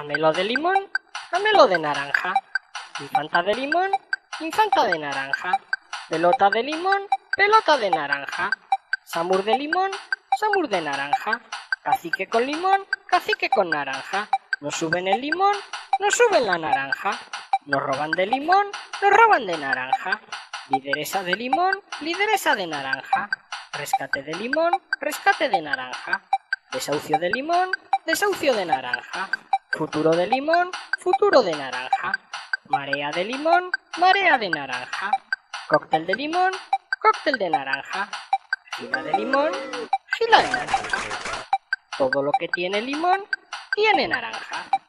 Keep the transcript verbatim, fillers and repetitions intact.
Camelo de limón, camelo de naranja. Infanta de limón, infanta de naranja. Pelota de limón, pelota de naranja. Samur de limón, samur de naranja. Cacique con limón, cacique con naranja. Nos suben el limón, nos suben la naranja. Nos roban de limón, nos roban de naranja. Lideresa de limón, lideresa de naranja. Rescate de limón, rescate de naranja. Desahucio de limón, desahucio de naranja. Futuro de limón, futuro de naranja. Marea de limón, marea de naranja. Cóctel de limón, cóctel de naranja. Gila de limón, gila de naranja. Todo lo que tiene limón tiene naranja.